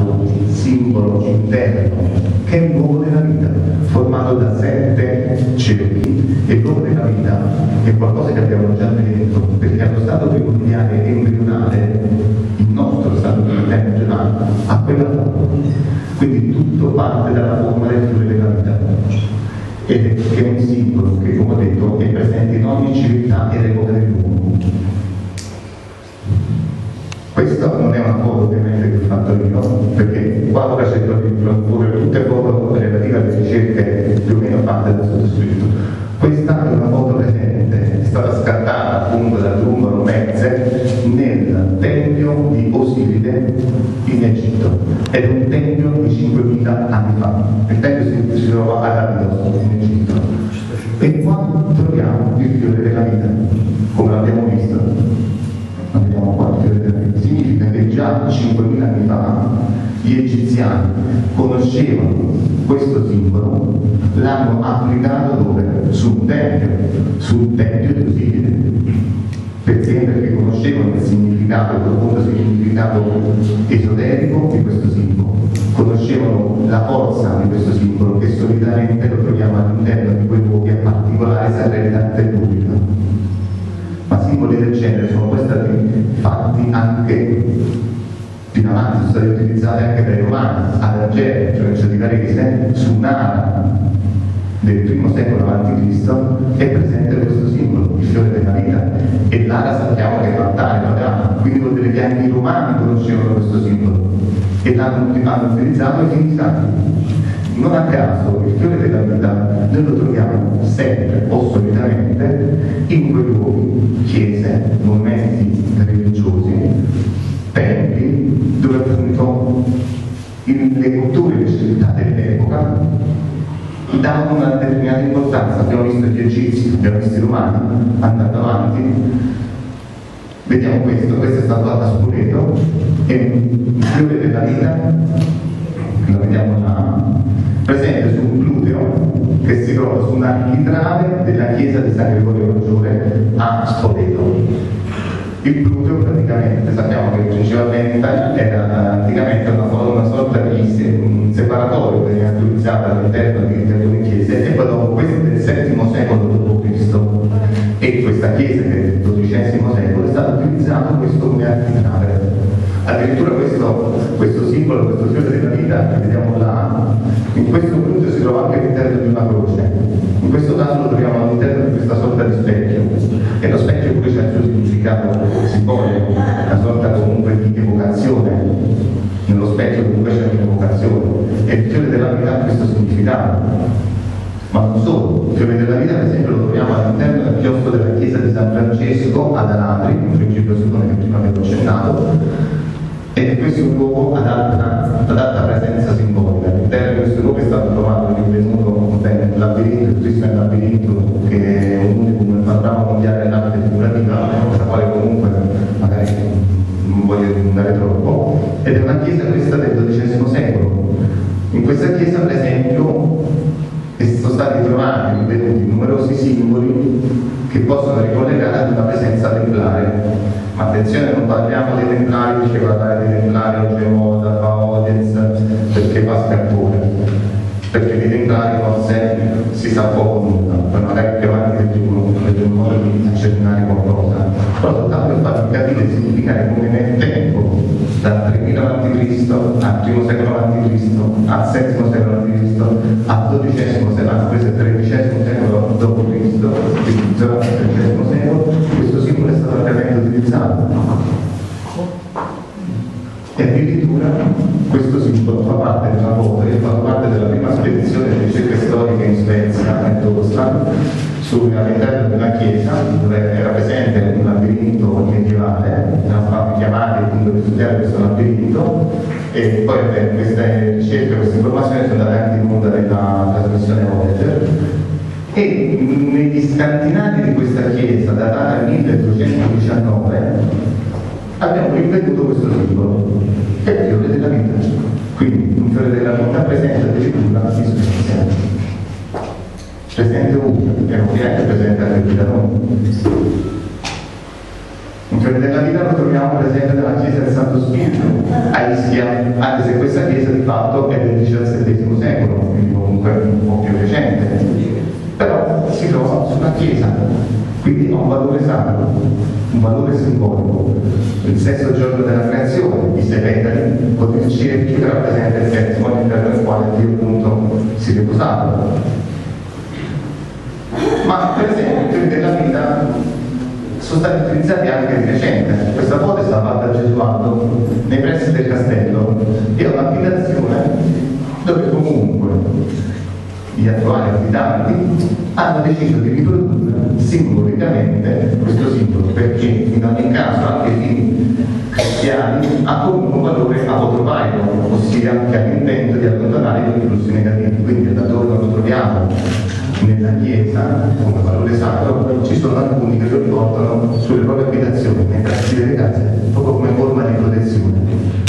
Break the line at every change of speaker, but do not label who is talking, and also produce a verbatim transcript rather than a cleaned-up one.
altro simbolo interno che è l'uovo della vita, formato da sette cerchi, e l'uovo della vita è qualcosa che abbiamo già detto, perché allo stato primordiale embrionale, il nostro stato primordiale embrionale, ha quella forma. Quindi tutto parte dalla forma del fiore della vita, ed è un simbolo che, come ho detto, è presente in ogni civiltà ed epoca dell'uomo. Questa non è una foto ovviamente che ho fatto io, perché qua ora c'è pure tutte foto relative alle ricerche più o meno fatte dal sottoscritto. Questa è una foto presente, è stata scattata appunto da Drumbaro Mezze nel tempio di Osiride in Egitto, ed è un tempio di cinquemila anni fa. Il tempio si, si trova ad Abydos in Egitto, e qua troviamo il fiore della vita, come l'abbiamo visto. Vediamo qua il fiore della vita. Significa che già cinquemila anni fa gli egiziani conoscevano questo simbolo, l'hanno applicato dove? Sul tempio, sul tempio di Osiride. Perché? Perché conoscevano il significato, il profondo significato esoterico di questo simbolo, conoscevano la forza di questo simbolo, che solitamente lo troviamo all'interno di quei luoghi a particolare sacralità tellurica. Ma simboli del genere sono poi stati fatti anche più in avanti, sono stati utilizzati anche dai romani ad Argene, cioè c'è di Varese, su un'ara del primo secolo avanti Cristo è presente questo simbolo, il fiore della vita, e l'ara sappiamo che è l'altare, Madama, quindi vuol dire che anche i romani conoscevano questo simbolo e l'hanno hanno utilizzato ai fini sacri. Non a caso il fiore della vita noi lo troviamo sempre o solitamente in quei luoghi, chiese, monumenti religiosi, templi, dove appunto in, le culture e le civiltà dell'epoca davano una determinata importanza. Abbiamo visto gli egizi, abbiamo visto i romani, andando avanti. Vediamo questo, questo è stato a Spoleto, è il fiore della vita, lo vediamo là, presente su un gluteo che si trova su un'architrave della chiesa di San Gregorio Maggiore a Spoleto. Il gluteo praticamente sappiamo che principalmente era anticamente una, una sorta di un separatorio che veniva utilizzato all'interno di alcune chiese, e poi dopo questo del settimo secolo dopo Cristo, e questa chiesa che è del dodicesimo secolo è stato utilizzato questo come architrave. Addirittura questo, questo simbolo, questo fiore della vita che vediamo là, in questo gluteo si trova anche all'interno di una croce. In questo caso lo troviamo all'interno di questa sorta di specchio, e lo specchio pure c'è il suo significato simbolico, una sorta comunque di evocazione. Nello specchio comunque c'è un'evocazione, e il fiore della vita ha questo significato. Ma non solo, il fiore della vita per esempio lo troviamo all'interno del chiostro della chiesa di San Francesco ad Alatri, in principio Sudone che prima avevo accennato, e questo è un luogo ad alta, ad alta presenza simbolica. All'interno di questo luogo è stato trovato e rinvenuto un labirinto, il Cristo è un labirinto che è un unico nel panorama mondiale dell'arte figurativa, la quale comunque magari non voglio dilungare troppo, ed è una chiesa questa del dodicesimo secolo. In questa chiesa per esempio sono stati trovati, rinvenuti numerosi simboli che possono ricollegare ad una presenza templare. Ma attenzione, non parliamo dei templari, dice guardare dei templari oggi è moda, fa audience, perché fa scalpore, perché dei templari forse si sa poco nulla, poi magari più avanti vedremo un modo di accennare qualcosa, però soltanto per farvi capire e significare come nel tempo, dal tremila avanti Cristo al primo secolo avanti Cristo, al settimo secolo avanti Cristo, al dodicesimo secolo, anzi questo è il tredicesimo secolo dopo Cristo, quindi durante il tredicesimo secolo, questo simbolo è stato ampiamente utilizzato. E addirittura questo simbolo fa parte della foto, e fa parte della prima spedizione di ricerche storiche in Svezia, in Toscana, all'interno di una chiesa dove era presente un labirinto medievale, erano stati chiamati appunto per studiare questo labirinto, e poi beh, queste ricerche, queste informazioni sono andate anche in onda nella trasmissione Voyager. E negli scantinati di questa chiesa, datata nel milleduecentodiciannove, abbiamo rinvenuto questo simbolo, che è il fiore della vita. Quindi un fiore della vita presente addirittura in Svezia, presente ovunque, perché ovviamente è presente anche qui da noi. Un fiore della vita lo troviamo per esempio nella chiesa del Santo Spirito a Ischia, anche se questa chiesa di fatto è del diciassettesimo secolo, quindi comunque un po' più recente, però si trova sulla chiesa, quindi ha un valore sacro, un valore simbolico. Il sesto giorno della creazione, i sei petali, potete uscire più che rappresenta il settimo all'interno del quale Dio appunto si è riposato. Ma per esempio i fiori della vita sono stati utilizzati anche di recente. Questa foto è stata fatta a Gesualdo nei pressi del castello e è un'abitazione dove comunque gli attuali abitanti hanno deciso di riprodurre simbolicamente questo simbolo, perché in ogni caso anche i fini cristiani ha comunque un valore apotropaico, ossia che ha l'intento di allontanare i flussi negativi. Quindi da dove lo troviamo nella chiesa come valore sacro, ci sono alcuni che lo riportano sulle proprie abitazioni, nei pressi delle case, proprio come forma di protezione.